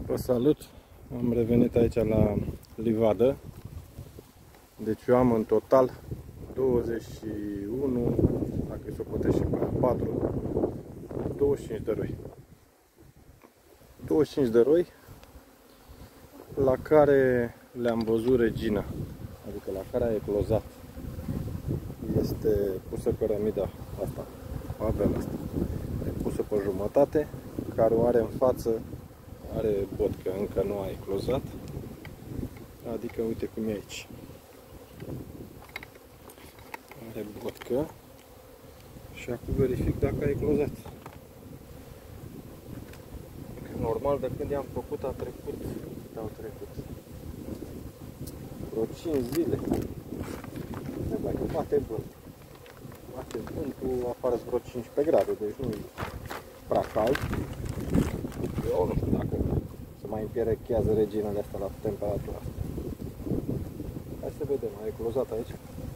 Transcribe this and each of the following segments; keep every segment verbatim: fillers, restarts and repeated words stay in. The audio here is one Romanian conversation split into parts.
Vă salut! Am revenit aici la livadă. Deci eu am în total douăzeci și unu, dacă se poate și pe patru, douăzeci și cinci de roi. douăzeci și cinci de roi la care le-am văzut regina, adică la care a eclozat. Este pusă cărămida asta, avea asta, e pusă pe jumătate, care o are în față, are botcă, încă nu a eclozat, adică uite cum e aici. Are botcă și acum verific dacă a eclozat. Normal, de când i-am făcut a trecut, au trecut vreo cinci zile. Ne mai bate vânt. Bate vântul, afară vreo cincisprezece grade, deci nu e prea cald. Eu nu știu dacă se mai împerechează reginele astea la temperatura asta. Hai să vedem, a eclozat aici.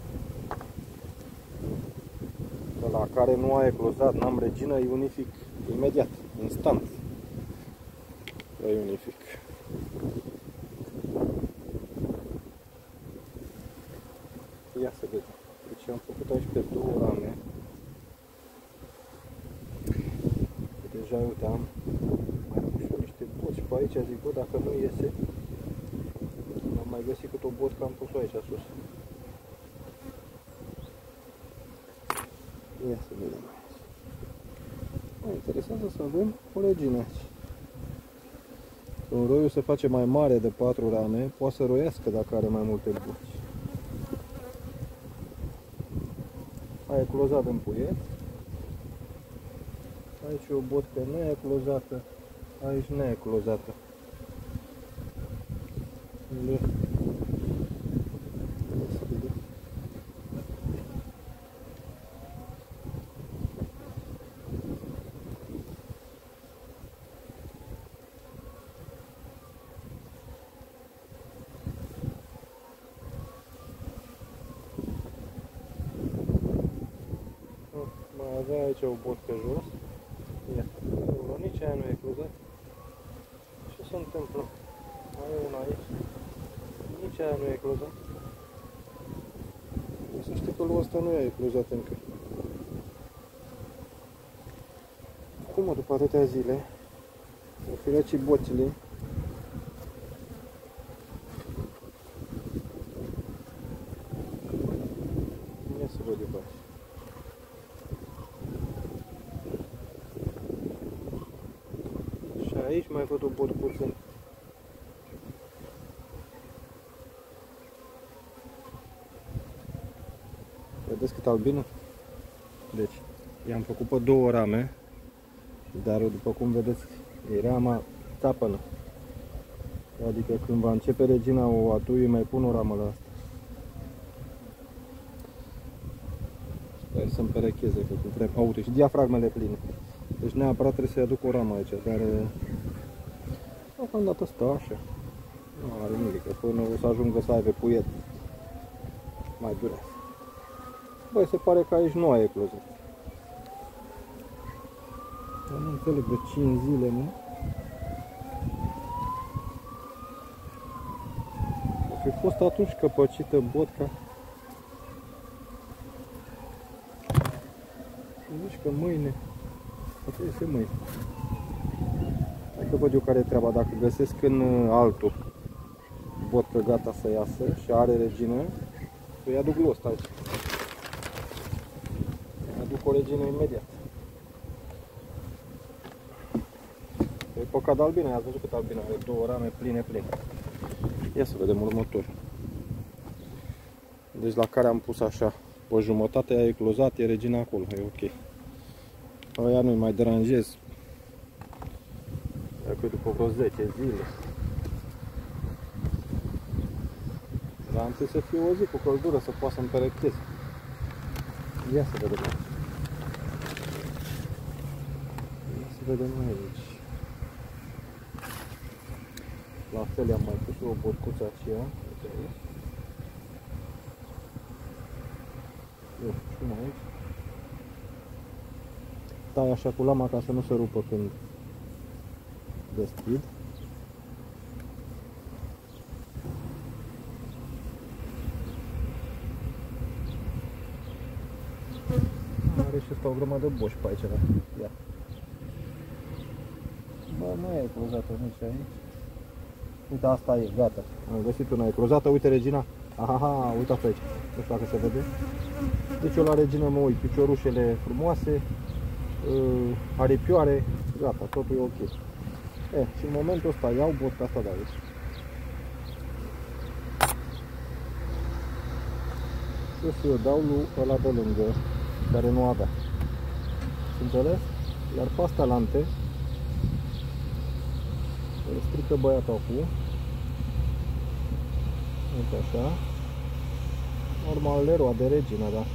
La care nu a eclozat, n-am regină, îi unific imediat, instant. Îi unific. Ia să vedem. Deci am făcut aici pe două rame. Deja, uite, am mai pus și niște boți pe aici, zic, bă, dacă nu iese, am mai găsit cât o botcă, am pus-o aici sus. Ia să vedem. Mă interesează să avem o regină aici. Când roiul se face mai mare de patru rame, poate să roiască dacă are mai multe boți. A eclozat în puiet. Aici e o botcă neeclozată, aici neeclozată. Le... Mai avea aici o botcă jos. Ia, nici aia nu e eclozat. Ce se întâmplă? Mai e una aici. Nici aia nu e eclozat. Să știi că lui ăsta nu e eclozat încă. Acum, după atâtea zile, au firat și boțile. Ia să vedem pe aici. Aici mai văd o botcuță. Vedeți cât albină? Deci, i-am făcut pe două rame, dar după cum vedeți, e rama țapănă. Adică când va începe regina o atui, mai pun o ramă la asta. Sper să-mi perecheze, că cum trebuie. Uite, și diafragmele pline. Deci neapărat trebuie să-i aduc o ramă aici, dar deocamdată stă așa. Nu are nimic, că până o să ajungă să aibă puiet. Mai durează. Băi, se pare că aici nu a eclozat. Dar nu înțeleg de cinci zile, nu? O fi fost atunci căpăcită botca. Și zici că mâine. Poate iese mâine. Hai că văd eu care e treaba. Dacă găsesc în altul botcă gata să iasă și are regină, îi aduc lui ăsta aici. Îi aduc o regină imediat. E păcat de albine, ați văzut cât albine are, două rame pline pline. Ia să vedem următorul. Deci la care am pus așa, o jumătate a eclozat, e regina acolo, e ok. Aia nu-i mai deranjez. Dacă după vreo zece zile. Dar am zis să fie o zi cu căldură, să poată să-mi perecheze. Ia să vedem aici. Ia să vedem aici. La fel am mai pus o botcuță aceea. Uite aici. Eu știu mai aici. Tai așa cu lama ca să nu se rupă când deschid. și ăsta o grămadă de boși pe aici. Ia. Bă, mai e eclozată nici aici. Uite, asta e, gata. Am găsit una eclozată, uite Regina. Aha, uitați aici. Nu știu dacă se vede. Deci eu la Regina mă uit, piciorușele frumoase, aripioare, gata, totul e ok. E, și în momentul ăsta iau botka asta de aici. Și o să eu dau lui ăla de lângă, care nu avea. Înțeles? Iar pe astea lante îl strică băiatul acum. Uite așa. Normal leroa de Regina, da.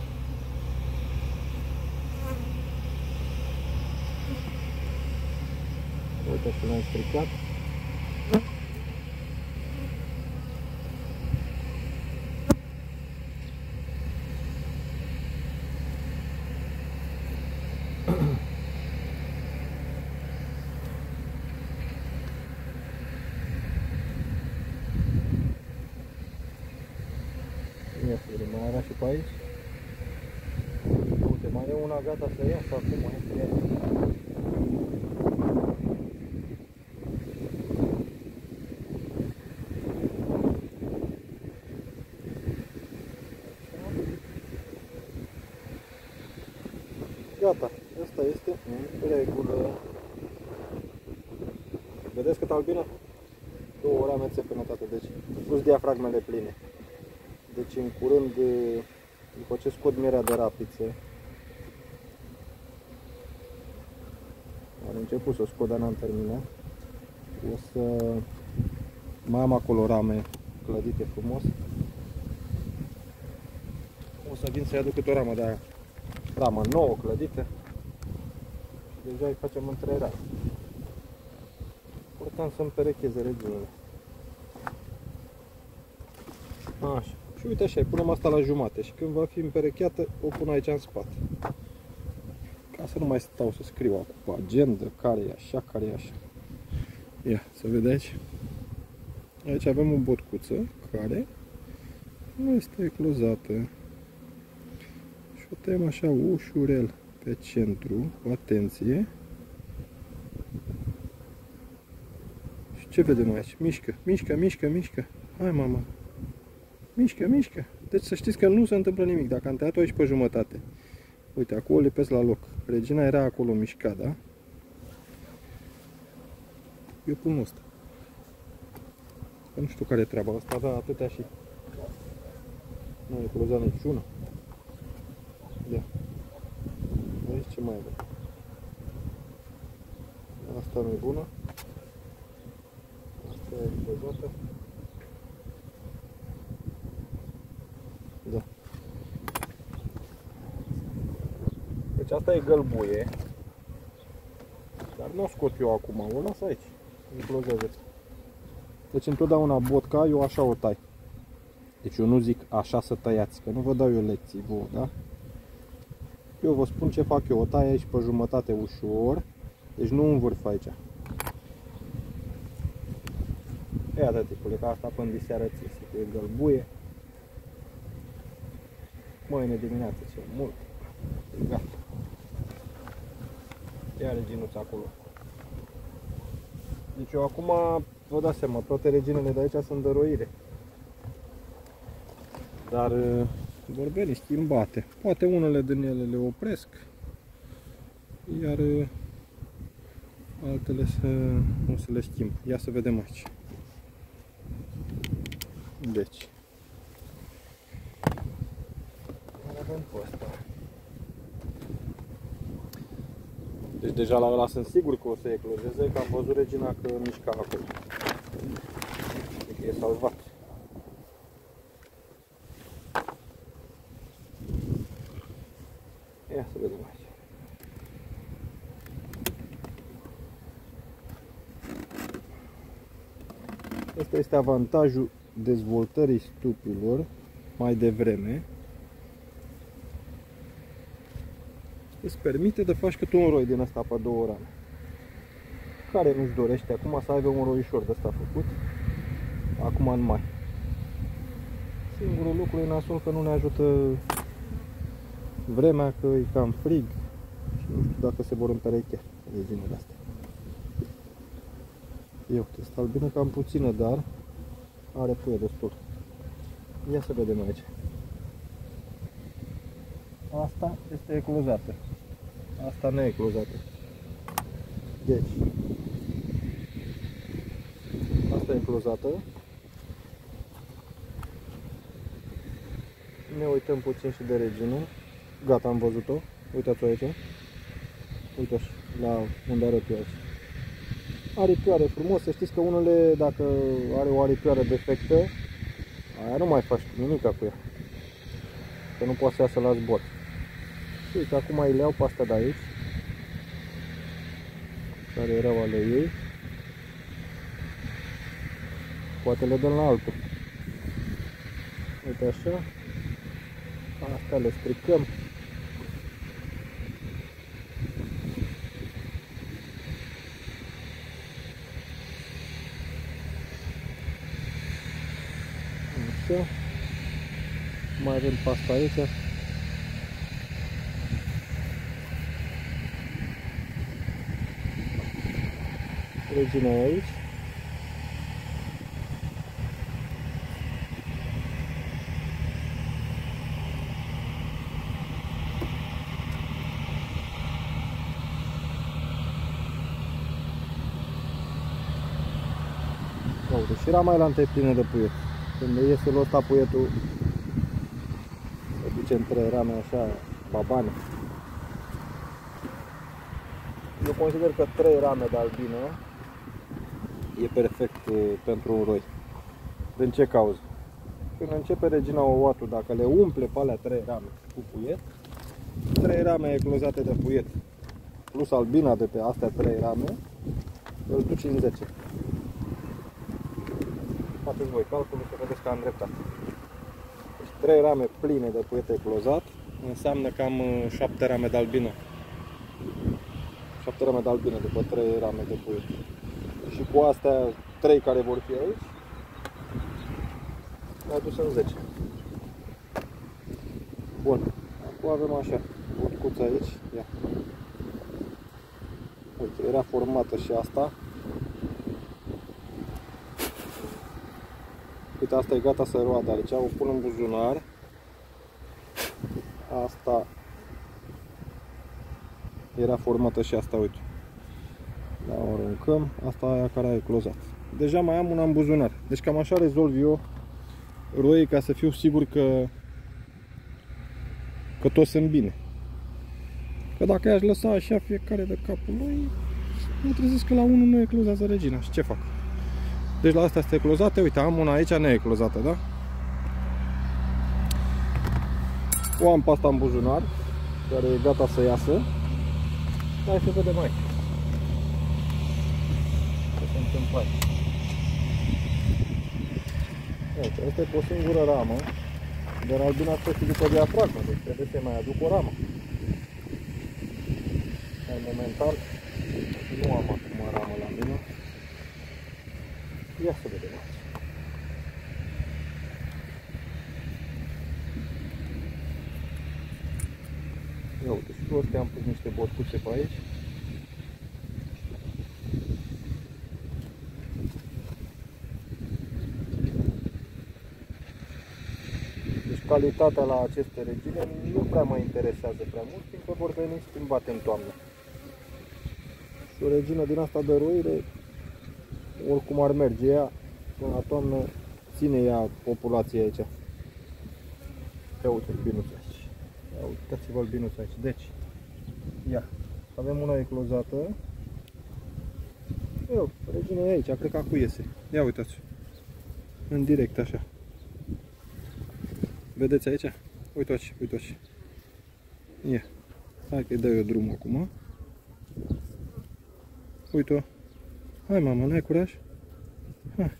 Uite și l-am stricat. Ia să vedem, mai era și pe aici. Uite, mai e una gata să iasă acum. Gata, asta este în regulă. Vedeți cât albină? Două rame țepănătate, deci plus diafragmele pline. Deci în curând, după ce scot mierea de rapiță, am început să o scot, dar n-am terminat. O să mai am acolo rame clădite frumos. O să vin să-i aduc câte o ramă de aia, ramă nouă clădită. Și deja îi facem între rame. Important să împerecheze regiunile. Așa. Și uite așa, punem asta la jumate și când va fi împerecheată, o pun aici în spate. Ca să nu mai stau să scriu acum pe agenda, care e așa, care e așa. Ia, să vedeți. Aici avem o botcuță care nu este eclozată. Și o tăiem așa ușurel pe centru, cu atenție. Și ce vedem aici? Mișcă, mișcă, mișcă, mișcă. Hai, mama. Mișcă, mișcă. Deci să știți că nu se întâmplă nimic. Dacă am tăiat-o aici pe jumătate. Uite, acum o lipesc la loc. Regina era acolo mișcat, da? Eu pun ăsta. Că nu știu care e treaba. Asta avea atâtea și nu e eclozat niciuna. Ia. Vezi ce mai avem. Asta nu e bună. Asta e eclozată. Da. Deci asta e gălbuie. Dar nu o scot eu acum, o las aici. Eclozează. Deci întotdeauna botca, eu așa o tai. Deci eu nu zic așa să tăiați, că nu vă dau eu lecții vouă, da? Eu vă spun ce fac eu, o tai aici pe jumătate ușor. Deci nu învârf aici. Iată, tipule, că asta până diseară ți se, e gălbuie. Mâine dimineață cel mult. Gata. Ia reginuța acolo. Deci eu acum, vă dați seama, toate reginele de aici sunt dăroire. Dar vor veni schimbate. Poate unele din ele le opresc, iar altele să, o să le schimb. Ia să vedem aici. Deci avem pe ăsta. Deci deja la ăla sunt sigur că o să eclozeze, că am văzut Regina că mișca acolo. Deci e salvat. Ia să vedem aici. Asta este avantajul dezvoltării stupilor mai devreme. Îți permite de faci câte un roi din ăsta pe două rame. Care nu-și dorește acum să aibă un roișor de ăsta făcut, acum în mai. Singurul lucru e nasol că nu ne ajută vremea, că e cam frig. Nu știu dacă se vor împereche reginele astea. Eu uite, albină cam puțină, dar are puie destul. Ia să vedem aici. Asta este eclozată. Asta nu e eclozată. Deci, asta e eclozată. Ne uităm puțin și de regină. Gata, am văzut-o. Uitați-o aici. Uitați la unde are eu aici. Aripioare frumos. Să știți că unele, dacă are o aripioară defectă, aia nu mai faci nimic cu ea. Că nu poate să iasă la zbor. Și uite, acum îi le-au pe astea de aici, care erau ale ei. Poate le dăm la altul. Uite așa. Astea le stricăm. Așa. Mai avem pasta aici. Regina e aici. Uite, și era mai la întâi plină de puiet. Când iese lua ăsta puietul, se duce între rame așa, babane. Eu consider că trei rame de albină e perfect pentru un roi. Din ce cauză? Când începe regina ouatul, dacă le umple pe alea trei rame cu puiet, trei rame eclozate de puiet plus albina de pe astea trei rame, îl duci în zece. Faceți voi calculul să vedeți că am dreptate. Deci trei rame pline de puiet eclozat înseamnă cam șapte rame de albină. șapte rame de albină după trei rame de puiet. Și cu astea trei care vor fi aici, le-a dus în zece. Bun. Acum avem așa, urcuța aici. Ia. Uite, era formată și asta. Uite, asta e gata să roadă aici, o pun în buzunar. Asta era formată și asta, uite. Da, o aruncăm. Asta e aia care a eclozat. Deja mai am una în buzunar. Deci cam așa rezolv eu roii, ca să fiu sigur că că toți sunt bine. Că dacă i-aș lăsa așa fiecare de capul lui, mă trezesc că la unul nu eclozează regina. Și ce fac? Deci la astea sunt eclozate. Uite, am una aici neeclozată, da? O am pe asta în buzunar, care e gata să iasă. Hai să vedem aici. Ce se întâmplă aici. Uite, asta e pe o singură ramă. Dar albina asta și după diafragmă, deci trebuie să mai aduc o ramă. Dar momentan nu am acum ramă la mine. Ia să vedem aici. Ia uite, și pe astea am pus niște botcuțe pe aici. Deci calitatea la aceste regine nu prea mă interesează prea mult, fiindcă vor veni schimbate în toamnă. Și o regină din asta de roire, oricum ar merge ea, până la toamnă ține ea populația aici. Ia uite albinuțul aici. Ia uitați-vă albinuțul aici. Deci, ia, avem una eclozată. Eu, regina e aici, cred că acu iese. Ia uitați. În direct așa. Vedeți aici? Uitați, uitați. Ia. Hai că-i dau eu drumul acum. Uite-o. Hai, mama, n-ai curaj? Hai.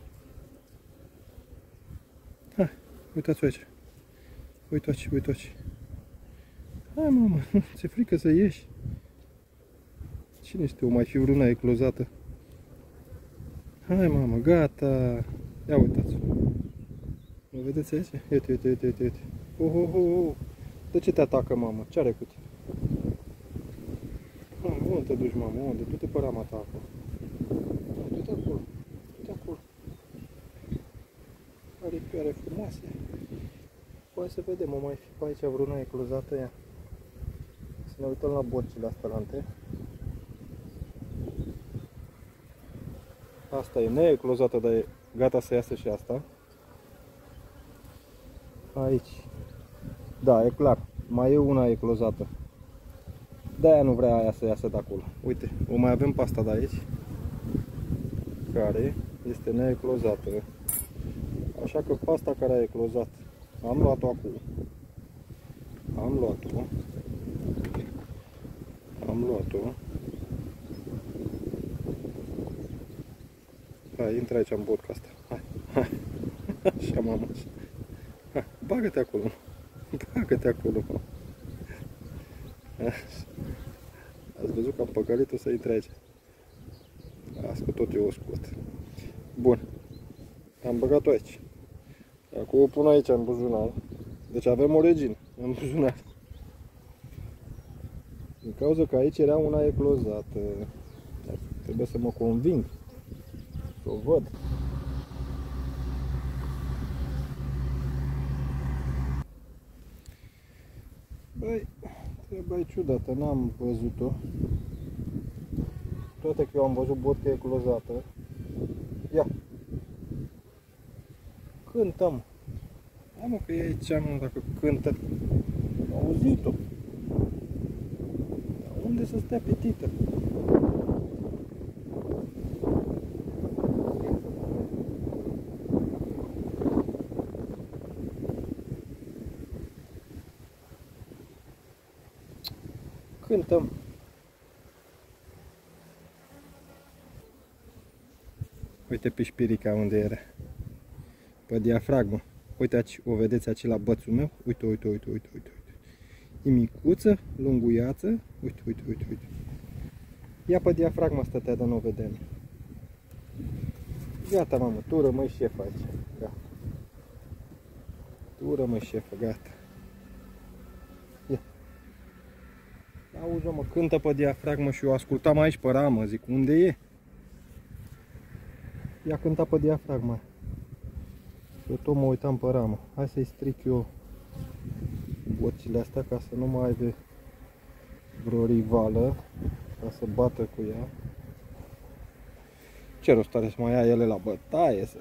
Hai, uitați-o aici. Uitați, uitați. Hai, mama, ți-e frică să ieși? Cine știu, mai fi vreuna eclozată? Hai, mama, gata. Ia uitați. Mă vedeți aici? Uite, uite, uite, uite. Oh, oh, oh, oh. De ce te atacă, mama? Ce are cu tine? Unde te duci, mamă? Unde? Du-te pe rama ta acolo. Du-te acolo. Du-te acolo. Are pioare frumoase. Poate să vedem, o mai fi pe aici vreuna eclozată ea. Să ne uităm la borcile astalante. Asta e neeclozată, dar e gata să iasă și asta. Aici. Da, e clar. Mai e una eclozată. De-aia nu vrea aia să iasă de acolo. Uite, o mai avem pe asta de aici, care este neeclozată. Așa că pasta care a eclozat, am luat-o acum. Am luat-o. Am luat-o. Hai, intră aici în bodca asta. Hai, hai. Așa, mamă. Hai, bagă-te acolo. Bagă-te acolo. Ați văzut că am păcălit-o să intre aici. Las că tot eu o scot. Bun. Am băgat-o aici. Acum o pun aici în buzunar. Deci avem o regină în buzunar. Din cauza că aici era una eclozată. Trebuie să mă conving. Să o văd. Băi, trebuie ciudată, n-am văzut-o. Toate că eu am văzut vodka eclozată. Ia! Cântăm! Hai mă că e aici, mă, dacă cântă. Am auzit-o. Dar unde să stea petită? Cântăm. Uite pe șpirica unde era. Pe diafragmă. Uite aici, o vedeți aici la bățul meu? Uite, uite, uite, uite, uite. E micuță, lunguiață. Uite, uite, uite, uite. Ia pe diafragma stătea de nu vedem. Gata, mamă, tu rămâi șef aici. Gata. Tu rămâi șefă, gata. Ia. Auzi, mă, cântă pe diafragmă și eu ascultam aici pe ramă, zic, unde e? Ia cânta pe diafragma. Eu tot mă uitam pe ramă. Hai să-i stric eu bocile astea ca să nu mai aibă vreo rivală, ca să bată cu ea. Ce rost are să mai ia ele la bătaie să...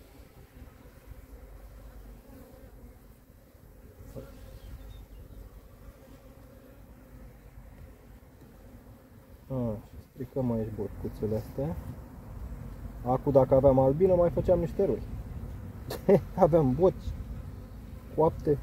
A, stricăm aici borcuțele astea. Acum dacă aveam albină mai făceam niște roi. Aveam boci coapte.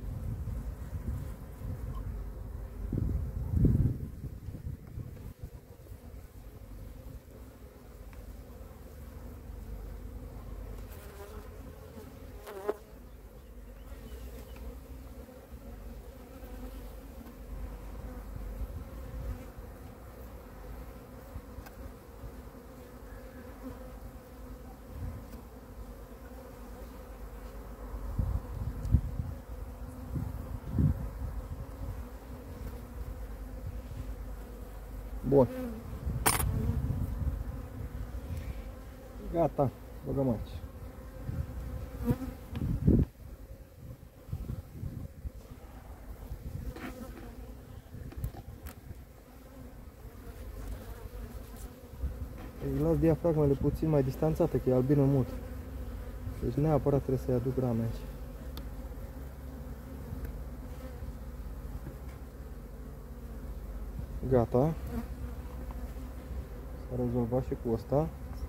Bun. Gata, băgăm aici. Îi las diafragmele puțin mai distanțate, că e albină mult. Deci neapărat trebuie să-i aduc rame aici. Gata. S-a rezolvat și cu ăsta.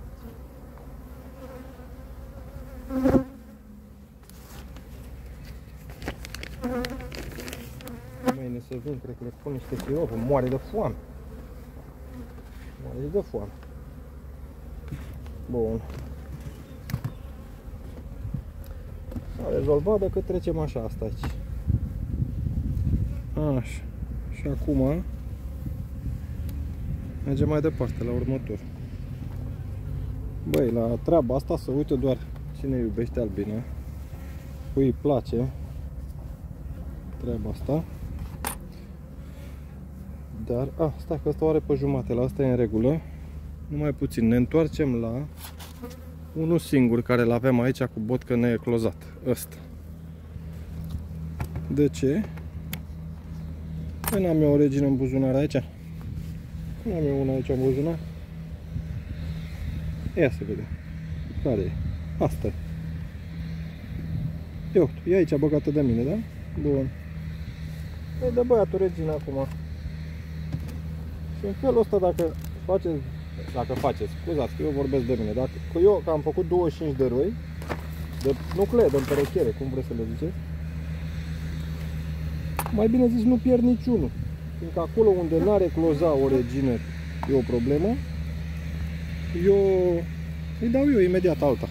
Mâine să vin, cred că le pun niște sirope. Moare de foame. Moare de foame. Bun. S-a rezolvat, dacă trecem așa asta aici. Așa. Și acum mergem mai departe, la următor. Băi, la treaba asta se uită doar cine iubește albine. Cui îi place treaba asta. Dar, a, stai că asta o are pe jumate, la asta e în regulă. Numai puțin, ne întoarcem la unul singur care îl avem aici cu botcă neeclozat, ăsta. De ce? Păi n-am eu o regină în buzunar aici? N-am eu una aici în buzunar? Ia să vedem. Care e? Asta e. Ia uite, e aici băgată de mine, da? Bun. Păi dă băiatul regina acum. Și în felul ăsta dacă faceți, dacă faceți, scuzați că eu vorbesc de mine, dacă că eu că am făcut douăzeci și cinci de roi, de nuclee, de împerechere, cum vreți să le ziceți, mai bine zis nu pierd niciunul. Fiindcă acolo unde n-are cloza o regină e o problemă, eu îi dau eu imediat alta.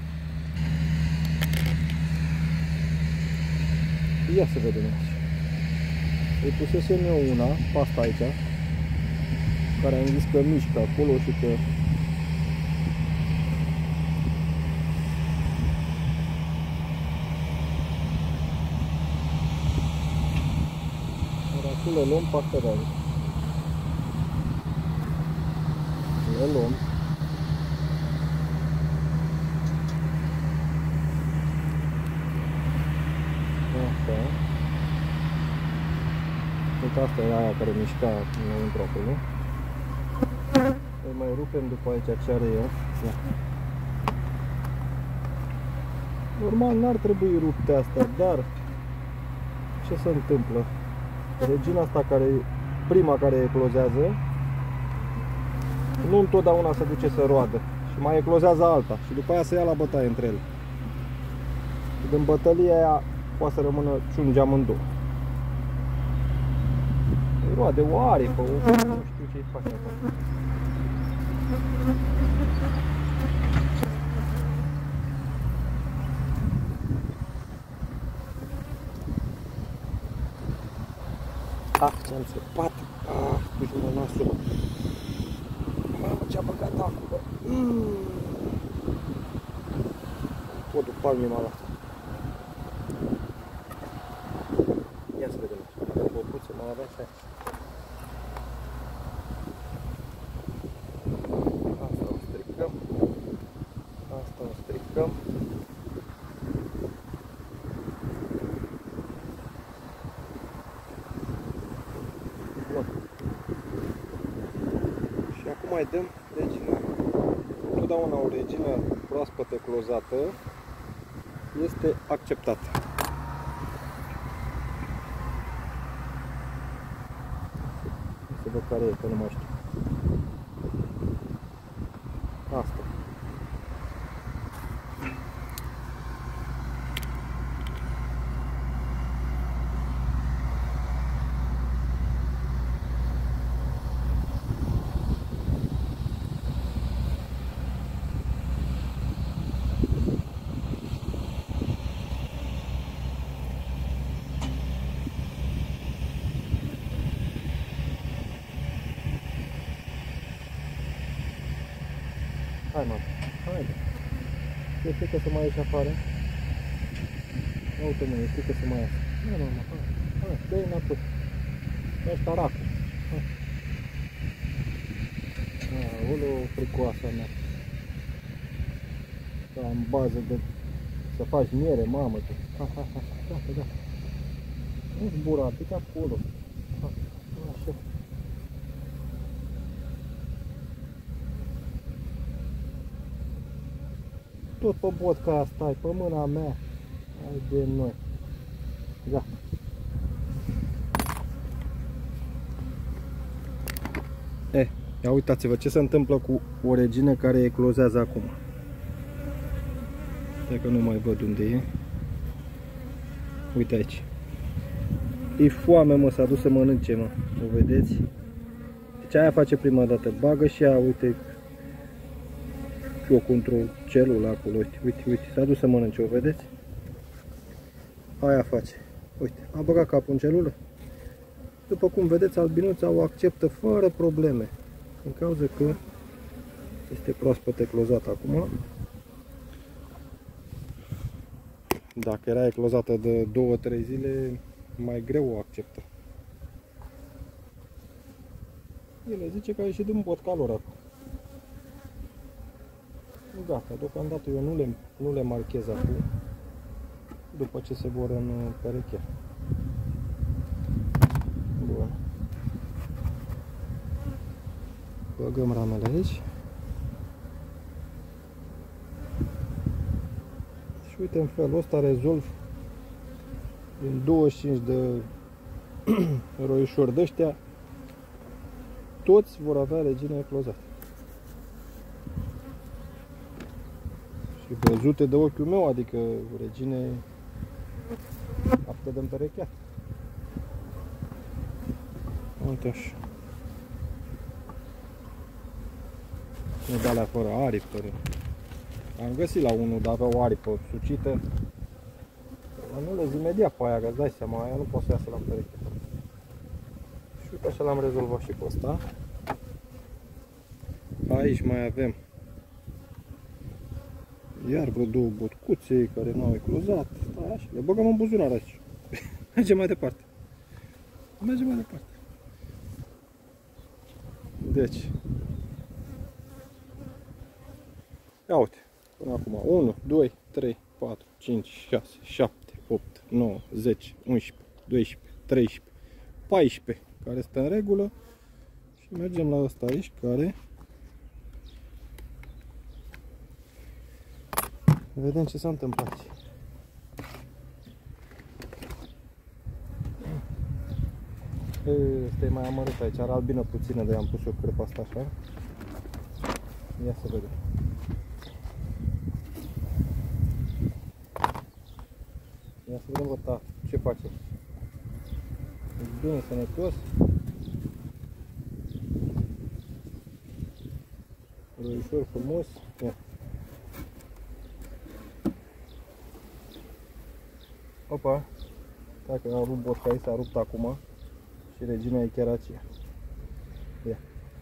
Ia să vedem aici. Îi pusesem eu una, pasta aici, care am zis că mișcă acolo și că dar acum le luăm pasta de aici. Le luăm. Asta. Uite, asta era aia care mișca înăuntru acolo. Îi mai rupem după aici ce are el. Ia. Normal n-ar trebui rupte astea, dar ce se întâmplă? Regina asta care e prima care eclozează, nu întotdeauna se duce să roadă și mai eclozează alta și după aia se ia la bătaie între ele. Și din bătălia aia poate să rămână ciungi amândouă. Îi roade o aripă, o... nu știu ce-i face acolo. Ah, ce-am săpat! Ah, pușul nasul! Mamă, ce-a băgat acolo! Mm. Podul palmii m-a luat. Ia să vedem. Dacă bobuțe mai avea și aici. Asta o stricăm. Asta o stricăm. Bun. Și acum mai dăm regină. Totdeauna o regină proaspăt eclozată este acceptată. Să văd care e, că nu mai știu. Asta. Hai, mă, haide. E frică să mai ieși afară. Uite, mă, e frică să mai iasă. Nu, nu, nu, hai, hai, dă-i înapoi. Ăsta racu. Hai. Aoleu, fricoasa mea. Ca în bază de... să faci miere, mamă, tu. Hai, hai, hai, gata, gata. Nu zbura, pică acolo. Hai, așa. Tot pe botca asta, stai, pe mâna mea. Hai de noi. Gata. Eh, ia uitați-vă ce se întâmplă cu o regină care eclozează acum. Stai că nu mai văd unde e. Uite aici. E foame, mă, s-a dus să mănânce, mă. O vedeți? Deci aia face prima dată. Bagă și ea, uite. Ciocul într-o celulă acolo, uite, uite, uite, s-a dus să mănânce, o vedeți? Aia face. Uite, a băgat capul în celulă. După cum vedeți, albinuța o acceptă fără probleme. În cauza că este proaspăt eclozat acum. Dacă era eclozată de două trei zile, mai greu o acceptă. El zice că a ieșit din botca lor acum. Gata, deocamdată eu nu le, nu le marchez acum, după ce se vor în pereche. Bun. Băgăm ramele aici. Și uite, în felul ăsta rezolv din douăzeci și cinci de roișori de ăștia, toți vor avea regine eclozată. Și văzute de ochiul meu, adică regine aptă de împerecheat. Uite așa. Nu de alea fără aripi. Fără... Am găsit la unul, dar avea o aripă sucită. Nu le zi imediat pe aia, că îți dai seama, aia nu poate să iasă la pereche. Și uite așa l-am rezolvat și pe ăsta. Aici mai avem iar vreo două botcuțe care n-au eclozat. Da, așa, le băgăm în buzunar aici. Mergem mai departe. Mergem mai departe. Deci. Ia uite. Până acum. unu, doi, trei, patru, cinci, șase, șapte, opt, nouă, zece, unsprezece, doisprezece, treisprezece, paisprezece. Care stă în regulă. Și mergem la ăsta aici care... Vedem ce s-a întâmplat. Este mai amărât aici, are albină puțină, de am pus eu crepa asta așa. Ia să vedem. Ia să vedem, bă, ta, ce face. E bine, sănătos. Roișor frumos. Ia. Opa, dacă a rupt botca aici, s-a rupt acum și regina e chiar aceea. Ia.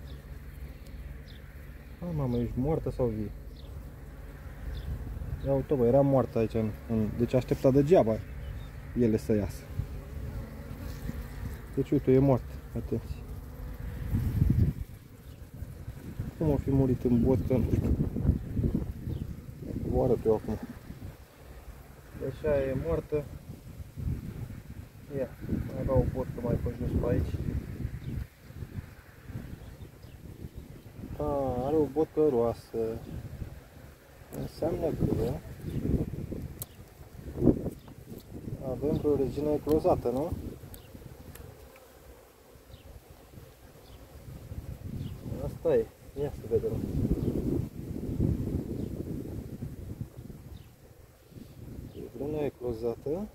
A, mamă, ești moartă sau vie? Ia uite, bă, era moartă aici, în, în, deci aștepta degeaba ele să iasă. Deci uite, e moartă, atenție. Cum o fi murit în botcă, nu știu. Vă arăt eu acum. Deci aia e moartă. Ia, mai avea o botcă mai pe jos pe aici. A, are o botcă roasă. Înseamnă că avem vreo regină eclozată, nu? Asta e. Ia să vedem. E vreuna eclozată.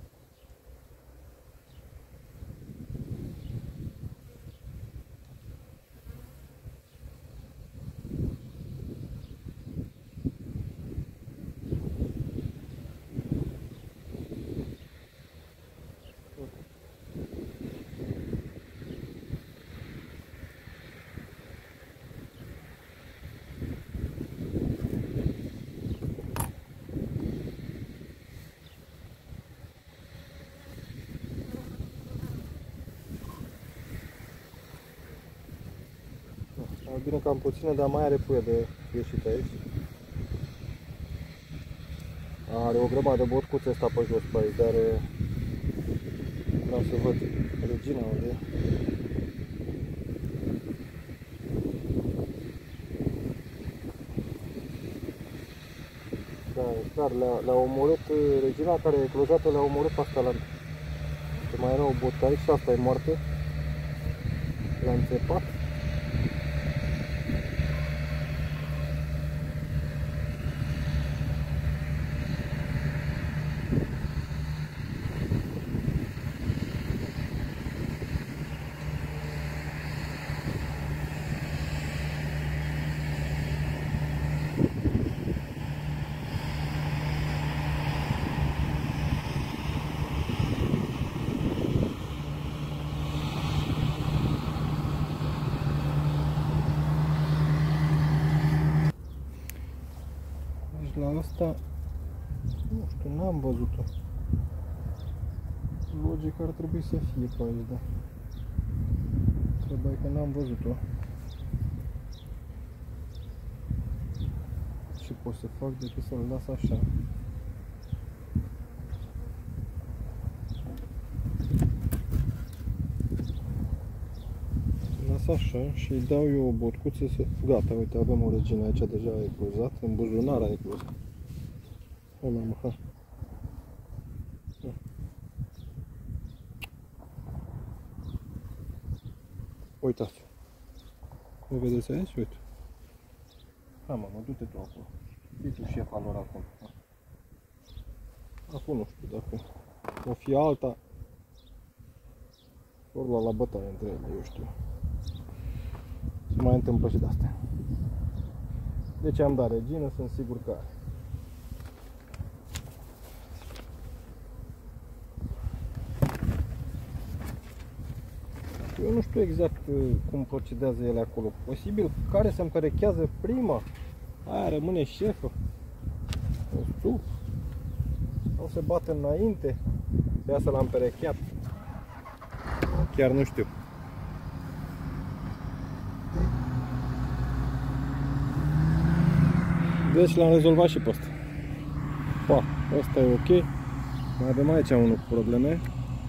Bine cam puțină, dar mai are puie de ieșit aici. Are o grămadă de botcuțe asta pe jos pe aici, dar vreau să văd regina unde e. Da, clar, le-a omorât regina care e eclozată, le-a omorât pe asta la... Că mai era o botcă aici și asta e moartă. L-a înțepat. La asta, nu știu, n-am văzut-o. Logic ar trebui să fie pe aici, da. Trebuie că n-am văzut-o. Și pot să fac decât să-l las așa. Las așa și îi dau eu o botcuță să... Gata, uite, avem o regină aici, deja a eclozat, în buzunar a eclozat. Hai, mamă, hai. Uitați. Nu vedeți aici? Uite. Hai, mamă, du-te tu acolo. Fii tu șefa lor acolo. Acum nu știu dacă o fi alta. Ori lua la bătaie între ele, eu știu. Se mai întâmplă și de-astea. Deci am dat regină, sunt sigur că are. Eu nu știu exact cum procedează ele acolo. Posibil care se împerechează prima, aia rămâne șefă. Nu știu. Sau se bate înainte, de asta l-am perecheat. Chiar nu știu. Deci l-am rezolvat și pe ăsta. Pa, ăsta e ok. Mai avem aici unul cu probleme.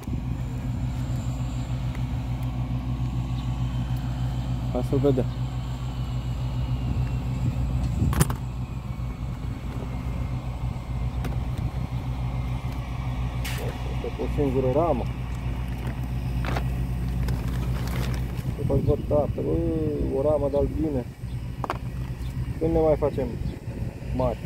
Hai să-l vedem. Asta e o singură ramă. După-ți văd, tată, bă, o ramă de albine. Când ne mai facem mari?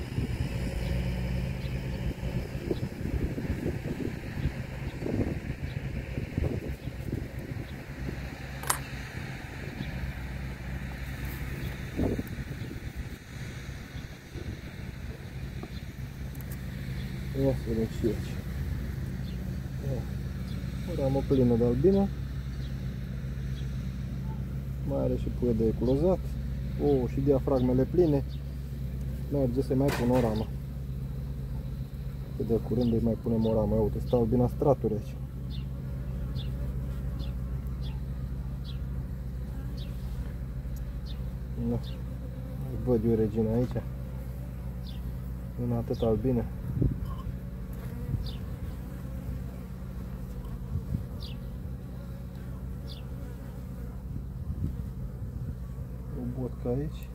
Ia să vedem și aici. O ramă plină de albină. Mai are și puie de eclozat. O, și diafragmele pline. Merge să mai pun o ramă. Că de curând îi mai punem o ramă. Ia uite, stă albina straturi aici. Da. Văd eu regina aici. În atât albine. Botcă aici.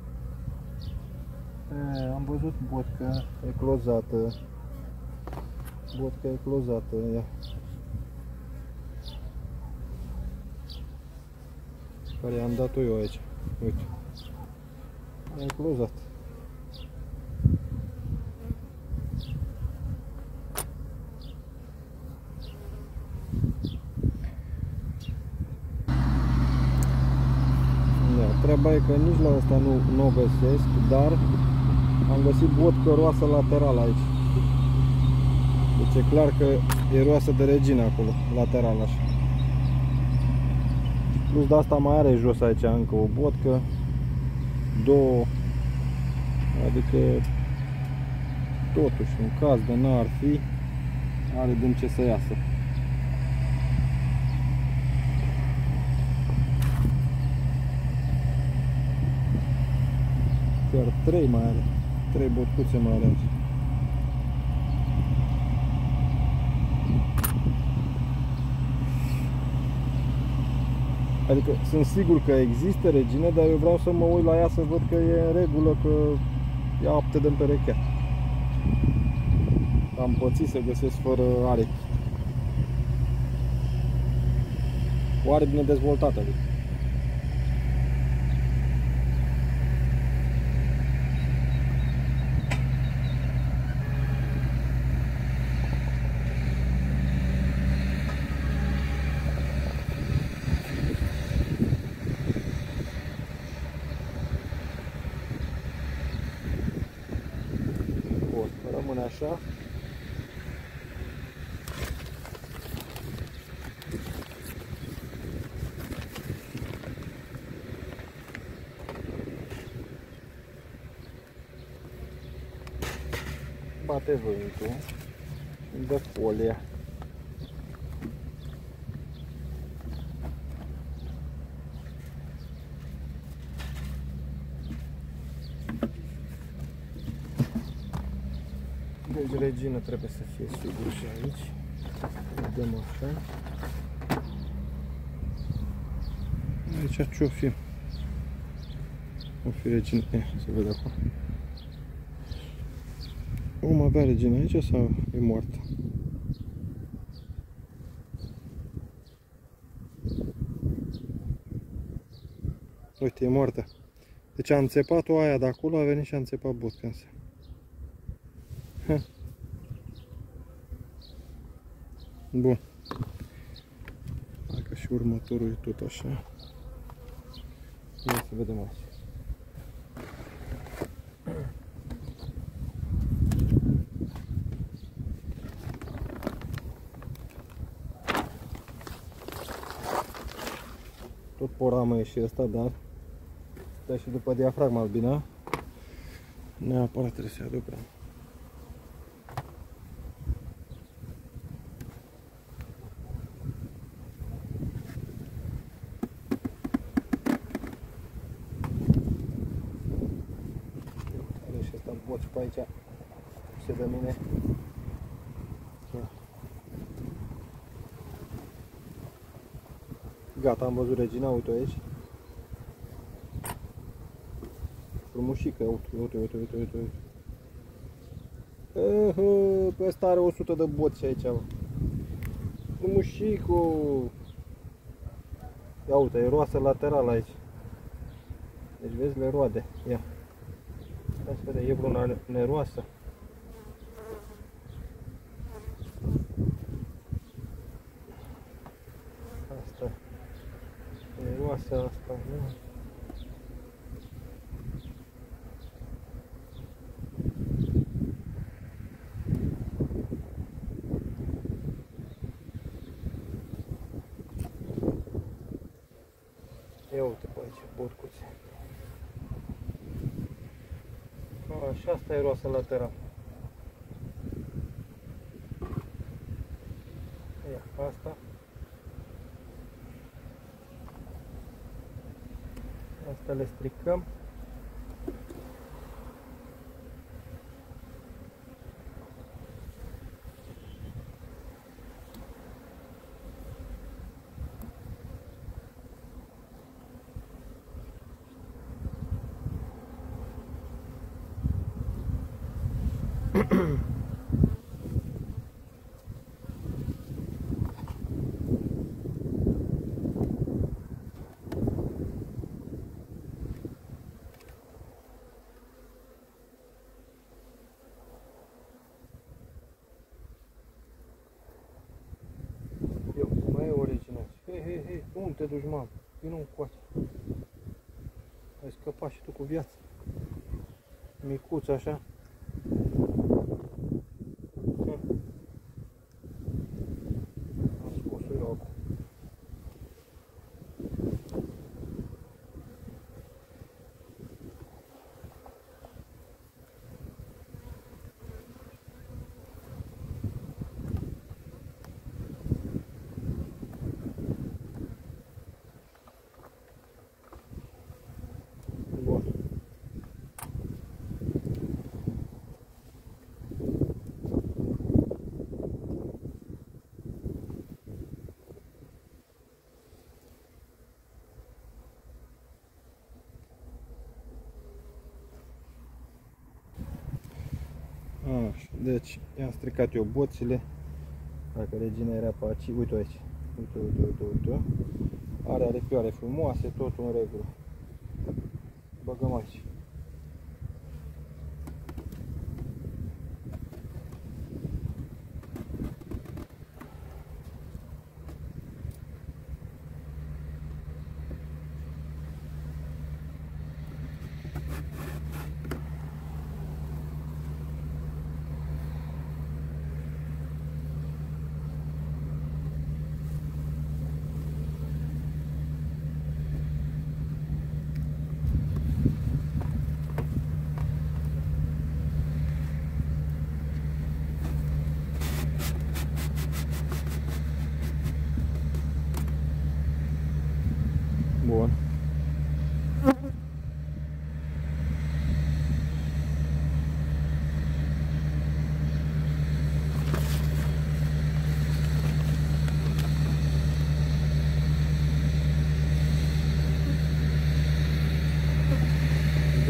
E, am văzut botcă eclozată. Botcă eclozată, ia. Care i-am dat-o eu aici. Uite. A eclozat. Treaba e că nici la asta nu, nu o găsesc, dar am găsit botcă roasă lateral aici. Deci e clar că e roasă de regină acolo, lateral așa. Plus de asta mai are jos aici încă o botcă, două, adică totuși în caz de n-ar fi, are din ce să iasă. Chiar trei mai are, trei botcuțe mai are aici. Adică sunt sigur că există regine, dar eu vreau să mă uit la ea să văd că e în regulă, că e aptă de împerecheat. Am pățit să găsesc fără aripi. O aripi bine dezvoltată, adică. Rămâne așa. Bate vântul și dă folia. Deci regină trebuie să fie sigur și aici. Vedem așa. Aici ce-o fi? O fi regină. Ia, se vede acolo. Vom avea regină aici sau e moartă? Uite, e moartă. Deci a înțepat-o aia de acolo, a venit și a înțepat botca însă. Bun. Hai că și următorul e tot așa. Ia să vedem aici. Tot poramă e și ăsta, dar stă și după diafragma albină. Neapărat trebuie să aduc. Are și ăsta boci pe aici. Se de mine. Gata, am văzut regina, uite aici. Frumușică, uite, uite, uite, uite, uite, uite. Uh, pe ăsta are o sută de boți aici. Frumușicu. Ia uite, e roasă lateral aici. Deci vezi, le roade. Ia. Hai să vedem, e vreuna neroasă. Asta. Neroasă asta, nu? Ia uite pe aici, borcuțe. Așa, asta e roasă lateral. Ia, asta. Asta le stricăm. Hei, hei, hei, unde te duci, mamă? Vino încoace. Ai scăpat și tu cu viață. Micuț așa. Am scos-o eu acum. Așa, deci i-am stricat eu boțile. Dacă regina era pe aici, uite aici. Uite, uite, uite, uite. Are aripioare frumoase, totul în regulă. Băgăm aici.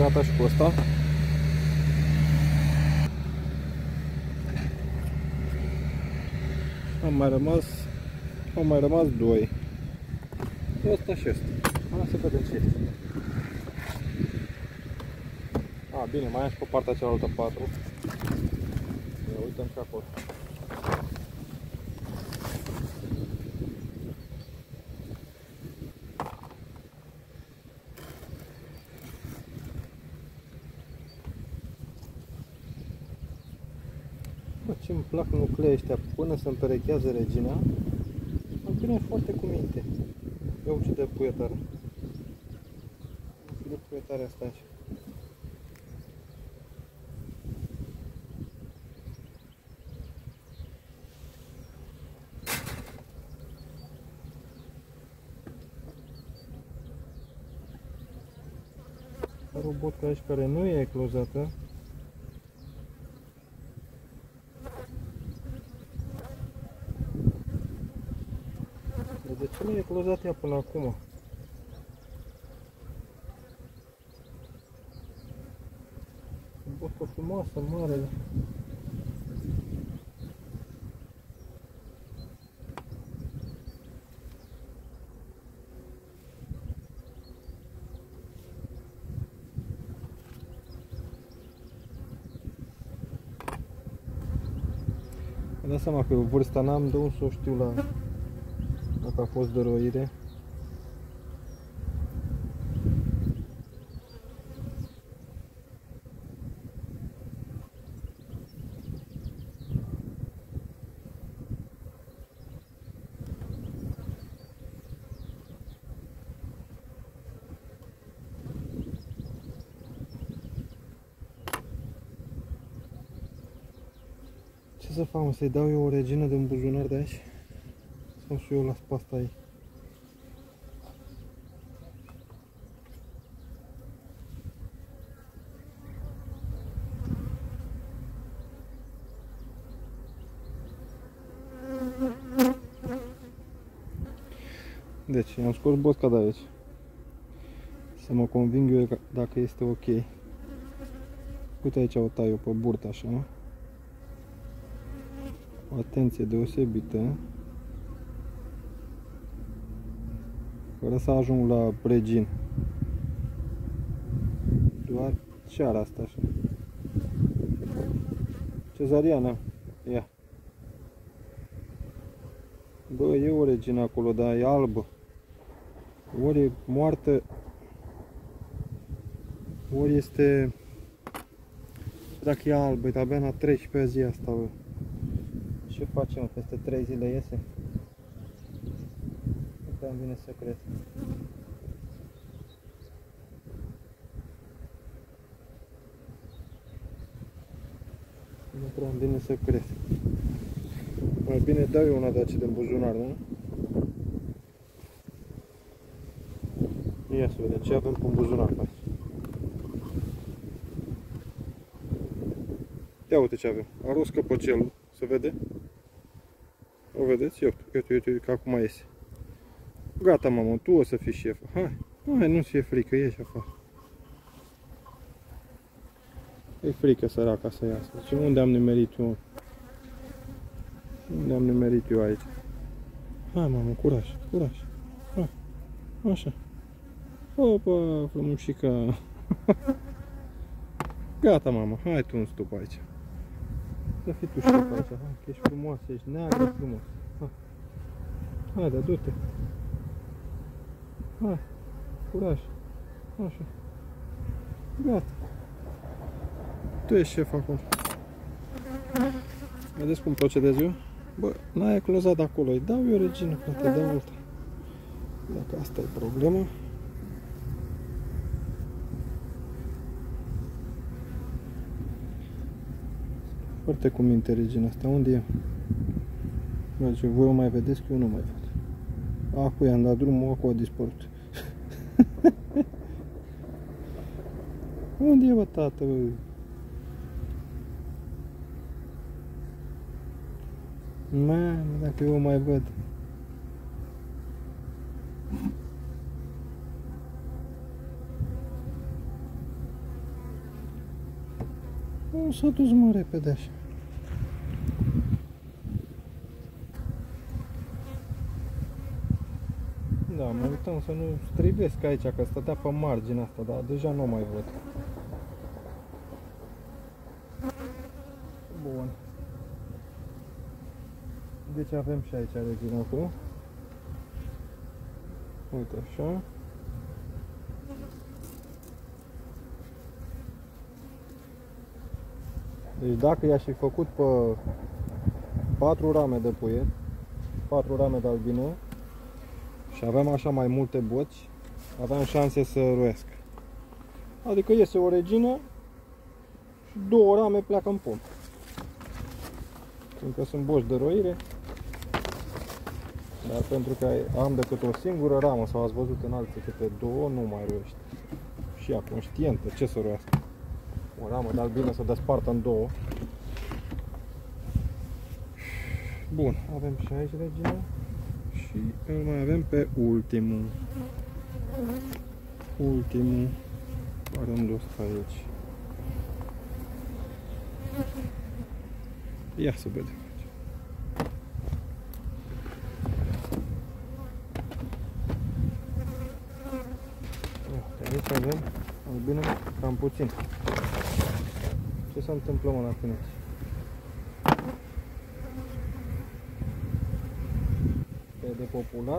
gata și cu ăsta. Am mai rămas, au mai rămas doi. Ăsta și ăsta. Hai să vedem ce este. A, bine, mai am și pe partea cealaltă patru. Ia uităm și acolo. Bă, ce-mi plac nucleii ăștia, până se împerechează regina, îmi vine foarte cu minte. Ia uite de puietare. Uite de puietare asta aici. Robotca aici care nu e eclozată. De ce nu e eclozat ea până acum? Robotca frumoasă, mare. Îmi dau seama că eu vârsta n-am de unde să o știu la dacă a fost dăruire. Ce să fac, să-i dau eu o regină din buzunar de aici? Sau și eu las pasta aici? Deci, am scos bosca de aici. Să mă conving eu dacă este ok. Uite aici o tai eu pe burtă așa. O atenție deosebită. Fără să ajung la regin. Doar ceara asta așa. Cezariana. Ia. Bă, e o regină acolo, dar e albă. Ori e moartă, ori este... Dacă e albă, e abia la treisprezecea zi asta, bă. Ce facem? Peste trei zile iese? Nu prea îmi vine să cred. Nu prea îmi vine să cred. Mai bine dau eu una de aceea din buzunar, nu? Ia să vedem ce avem pe buzunar pe aici. Ia uite ce avem. Aros căpăcelul, se vede? O vedeți? Ia uite, uite, uite, că acum iese. Gata, mamă, tu o să fii șefă. Hai, hai, nu-ți fie frică, ieși afară. E frică săraca să iasă. Deci unde am nimerit eu? Unde am nimerit eu aici? Hai, mamă, curaj, curaj. Hai, așa. Opa, frumușica. Gata, mamă, hai tu în stup aici. Să fii tu șef aici, hai, că ești frumoasă, ești neagră frumos. Hai, hai, da, du-te. Hai, curaj. Așa. Gata. Tu ești șef acum. Vedeți cum procedez eu? Bă, n-ai eclozat acolo, îi dau eu regină, frate, dau alta. Dacă asta e problema. Foarte cu minte regina asta, unde e? Deci voi o mai vedeți că eu nu mai văd. Acu i-am dat drumul, acu a dispărut. Unde e, bă, tată, bă? Mamă, dacă eu o mai văd. Nu s-a dus mă repede așa. Da, mă uitam să nu strivesc aici, că stătea pe marginea asta, dar deja nu mai văd. Bun. Deci avem și aici reginatul. Uite așa. Deci dacă i-aș fi făcut pe patru rame de puiet, patru rame de albine și aveam așa mai multe boci, aveam șanse să roiască. Adică iese o regină și două rame pleacă în pom. Fiindcă sunt boci de roire, dar pentru că am decât o singură ramă sau ați văzut în alții câte două, nu mai roiește. Și ea conștientă, ce să roiască? O ramă de albine să despartă în două. Bun, avem și aici regina și îl mai avem pe ultimul. Ultimul la rândul ăsta aici. Ia să vedem. Aici avem albine cam puțin. Ce se întâmplă mă la tine aici? E depopulat.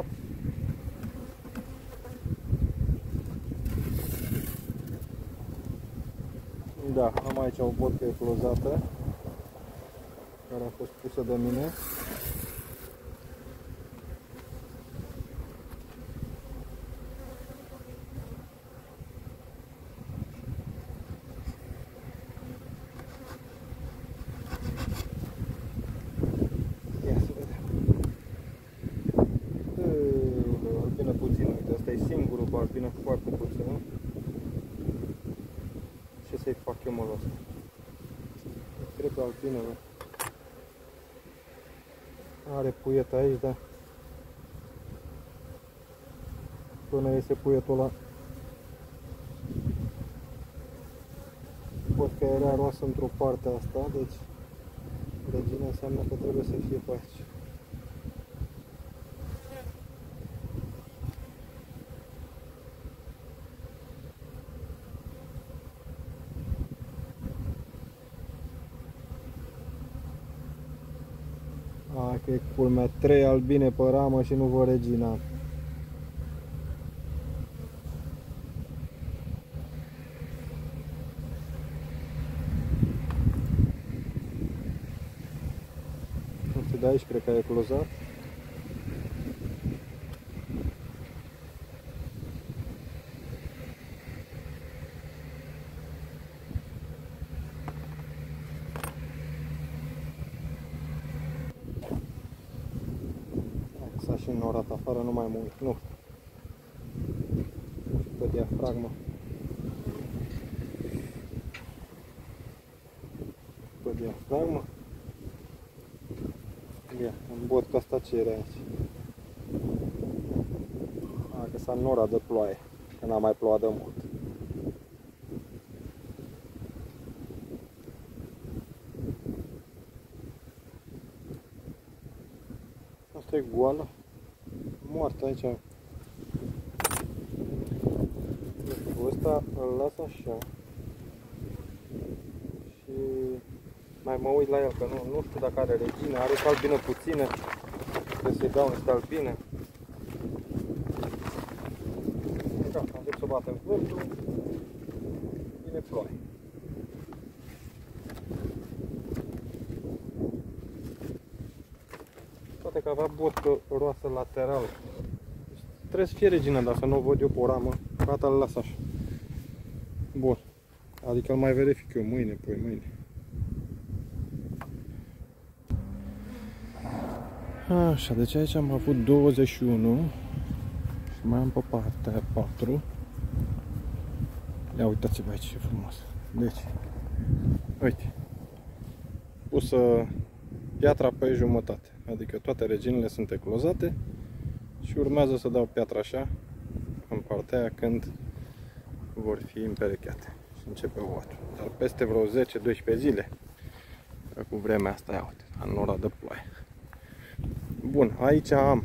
Da, am aici o vodcă eclozată care a fost pusă de mine. Ia să vedem. Eee, albină puțină, uite, asta e singurul cu albină foarte puțină. Ce să-i fac eu mă la asta? Cred că albină, bă. Are puiet aici, dar până iese puietul ăla văd că era roasă într-o parte asta, deci regina înseamnă că trebuie să fie pe aici. A, că e culmea, trei albine pe ramă și nu vă regina. De aici cred că a eclozat. S-a și înnorat afară, nu mai mă uit, nu. Pe diafragmă. Pe diafragmă. Ia, în botca asta ce era aici? A, că s-a înnorat de ploaie, că n-a mai plouat de mult. Asta e goală, moartă aici. Ăsta îl las așa și mai mă uit la el, că nu, nu știu dacă are regină, are și albină puțină, trebuie să-i dau niște albine. Da, încep să batem vântul, vine ploaie. Poate că avea botcă roasă lateral. Trebuie să fie regină, dar să nu o văd eu pe o ramă, gata, îl las așa. Bun, adică îl mai verific eu mâine, păi mâine. Așa, deci aici am avut douăzeci și unu și mai am pe partea patru. Ia uitați-vă aici ce frumos. Deci, uite, pusă piatra pe jumătate, adică toate reginele sunt eclozate și urmează să dau piatra așa în partea aia când vor fi împerecheate. Și începe ouatul. Dar peste vreo zece doisprezece zile, că cu vremea asta, ia uite, în ora de ploaie. Bun, aici am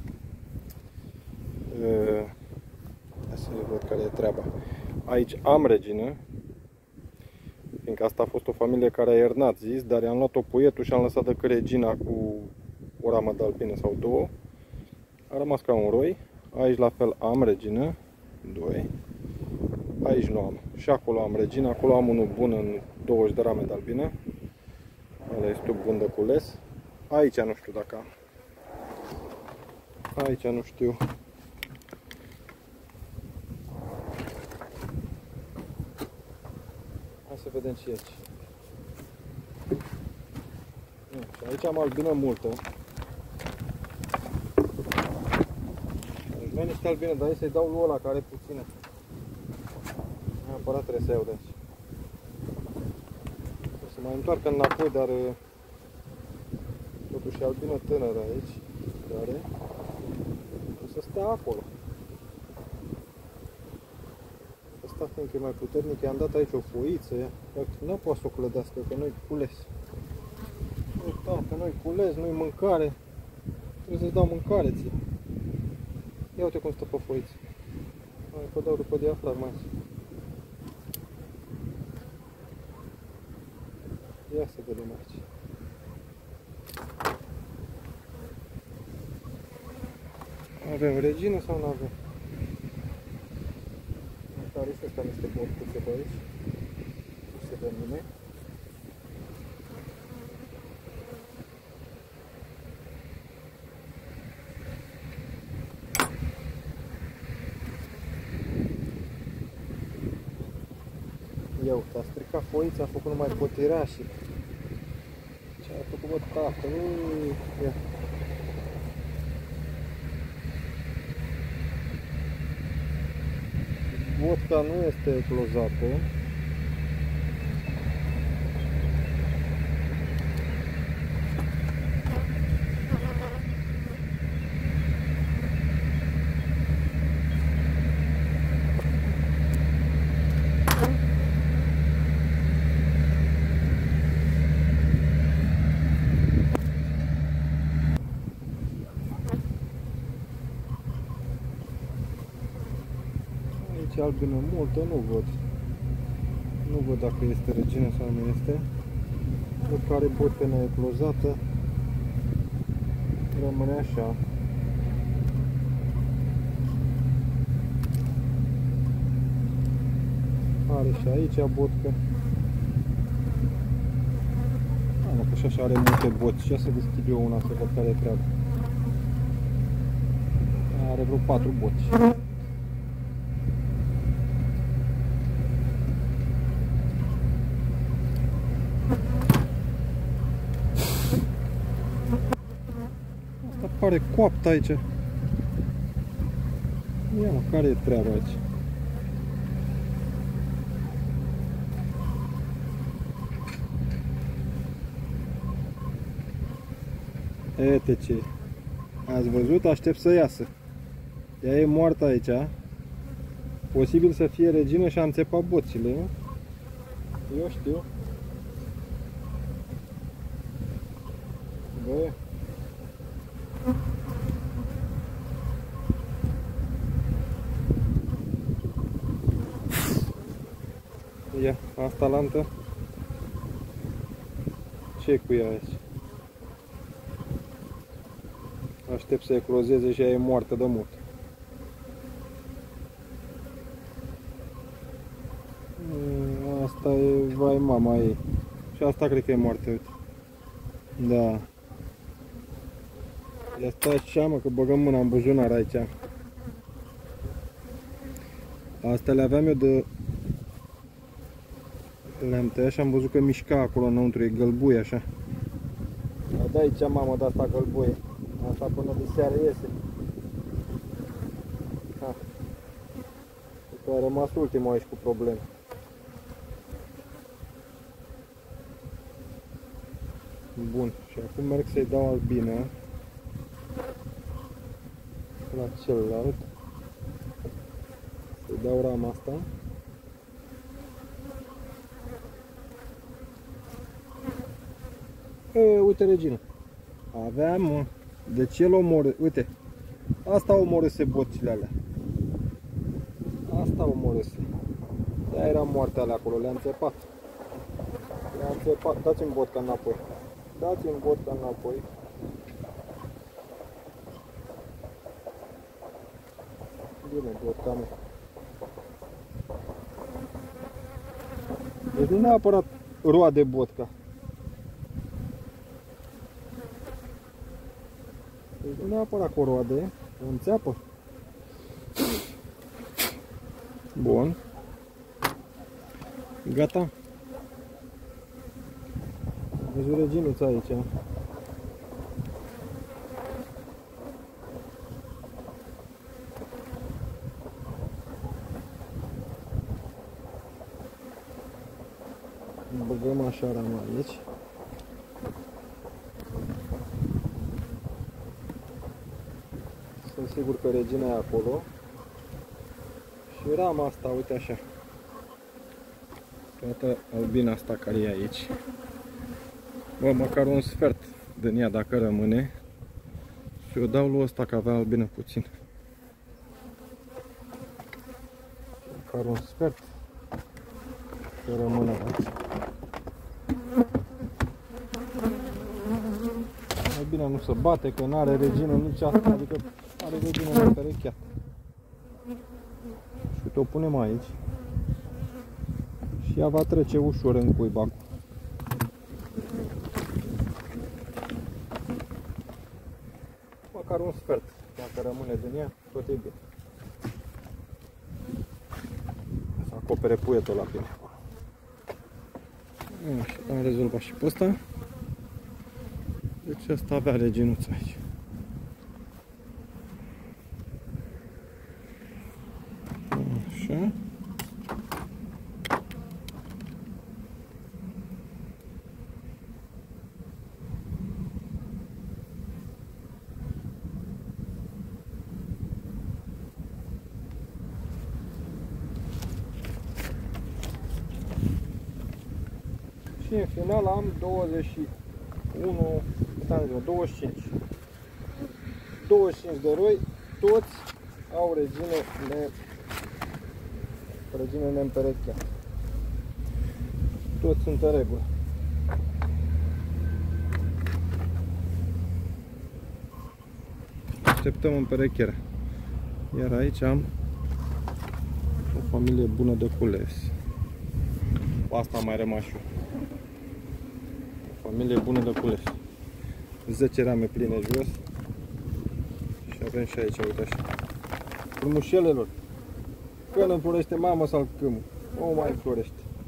uh, hai să văd care e treaba. Aici am regină, fiindcă asta a fost o familie care a iernat zis, dar i-am luat-o puietul și am lăsat decât regina cu o ramă de albine sau două. A rămas ca un roi. Aici la fel am regină, doi. Aici nu am. Și acolo am regină, acolo am unul bun în douăzeci de rame de albine. Ăla este bun de cules. Aici nu știu dacă am. Aici nu știu. Hai să vedem și aici. Și aici am albină multă. Deci mai niște albine, dar hai să-i dau lui ăla care are puține. Neapărat trebuie să iau de aici. O să mai întoarcă înapoi, dar totuși e albină tânără aici. Care o să stea acolo. Asta fiindcă e mai puternic, i-am dat aici o foiță, nu poate să o clădească, că nu-i cules. Tată, nu-i cules, nu-i mâncare. Trebuie să-ți dau mâncare ție. Ia uite cum stă pe foiță. Hai că o dau după diafragma asta. Ia să vedem aici. Avem regină sau nu avem? Care este asta niște borcuțe pe aici? Nu se vede nimeni. Ia uite, a stricat foița, a făcut numai potirașe. Ce a făcut, bă, tată? Ia. Vodka nu este clozată. Aici albină multă, nu văd. Nu văd dacă este regină sau nu este. Văd că are vodka neeclozată. Rămâne așa. Are și aici vodka. Ah, mă, că și așa are multe boți. Ia să deschid eu una să văd care e treaba. Are vreo patru boți. Pare coaptă aici. Ia mă, care e treaba aici? Uite ce. Ați văzut? Aștept să iasă. Ea e moartă aici. Posibil să fie regină și a înțepat boțile, nu? Eu știu. Bă. Ia, asta lantă. Ce cu ea aici? Aștept să eclozeze și ea e moartă de mult. Asta e, vai, mama ei. Și asta cred că e moartă, uite. Da. Ia stai așa, mă, că băgăm mâna în buzunar aici. Astea le aveam eu de... Le-am tăiat și am văzut că mișca acolo înăuntru, e gălbuie așa. Dar de aici, mamă, de asta gălbuie. Asta până de seară iese. Ha. Că a rămas ultimul aici cu probleme. Bun, și acum merg să-i dau albină la celălalt. Să-i dau rama asta. E, uite regină. Aveam, mă. Deci el omorâ... Uite. Asta omorâse botcile alea. Asta omorâse. De-aia era moarte alea acolo. Le-am țepat. Le-am țepat. Dați-mi botca înapoi. Dați-mi botca înapoi. Bine, botca mea. Deci nu neapărat roade botca. Deci nu neapărat cu roade, o înțeapă. Bun. Gata. Deci reginuța aici. Băgăm așa rama aici. Sunt sigur că regina e acolo. Și rama asta, uite așa. Toată albina asta care e aici. Bă, măcar un sfert din ea dacă rămâne. Și eu dau lui ăsta că avea albină puțin. Măcar un sfert. Să rămână aici. Albina nu se bate, că nu are regină nici asta, adică are regină neperecheată. Și uite, o punem aici. Și ea va trece ușor în cuibacul. Măcar un sfert, dacă rămâne din ea, tot e bine. Să acopere puietul la bine. Așa, am rezolvat și pe ăsta. Deci ăsta avea reginuța aici. Așa. Și în final am douăzeci și unu, douăzeci și cinci. douăzeci și cinci de roi, toți au regine ne regine neîmperecheată. Toți sunt în regulă. Așteptăm împerecherea. Iar aici am o familie bună de cules. Cu asta am mai rămas și eu. Familie bună de cules. zece rame pline jos. Și avem și aici, uite așa. Frumușelelor. Când îmi florește mama sau câmul. O mai florește.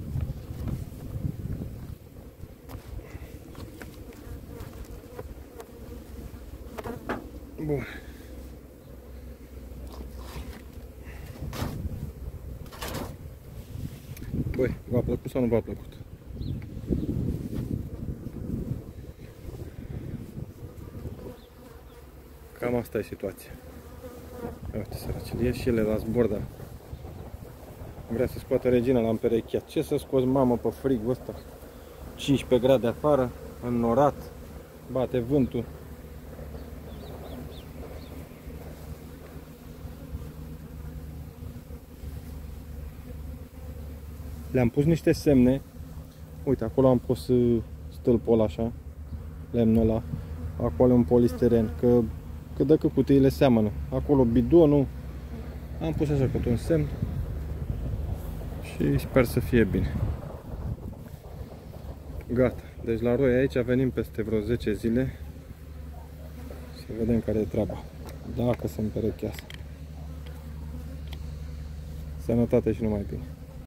Bun. Băi, v-a plăcut sau nu v-a plăcut? Cam asta e situația. Uite, săracele, e și ele la zbor, dar vrea să scoată regina la împerecheat. Ce să scoți, mamă, pe frigul ăsta? cincisprezece grade afară, înnorat, bate vântul. Le-am pus niște semne. Uite, acolo am pus stâlpul ăla așa, lemnul ăla. Acolo un polistiren, că că dacă cutiile seamănă. Acolo bidonul. Am pus așa cât un semn. Și sper să fie bine. Gata. Deci la roi aici venim peste vreo zece zile. Să vedem care e treaba. Dacă se împerechează. Sănătate și numai bine.